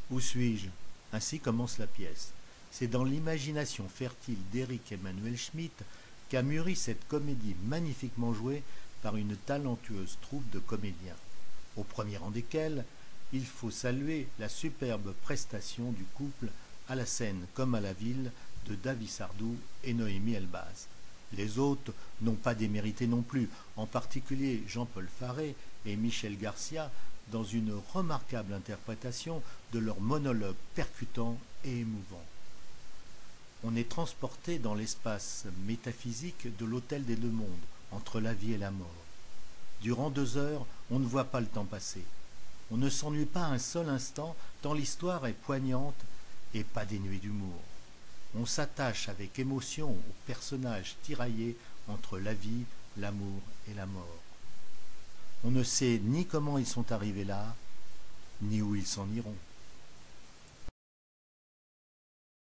Où suis-je? Ainsi commence la pièce. C'est dans l'imagination fertile d'Éric Emmanuel Schmitt qu'a mûri cette comédie magnifiquement jouée par une talentueuse troupe de comédiens, au premier rang desquels il faut saluer la superbe prestation du couple à la scène comme à la ville de David Sardou et Noémie Elbaz. Les autres n'ont pas démérité non plus, en particulier Jean-Paul Faré et Michel Garcia, dans une remarquable interprétation de leur monologue percutant et émouvant. On est transporté dans l'espace métaphysique de l'hôtel des deux mondes, entre la vie et la mort. Durant 2 heures, on ne voit pas le temps passer. On ne s'ennuie pas un seul instant, tant l'histoire est poignante et pas dénuée d'humour. On s'attache avec émotion aux personnages tiraillés entre la vie, l'amour et la mort. On ne sait ni comment ils sont arrivés là, ni où ils s'en iront.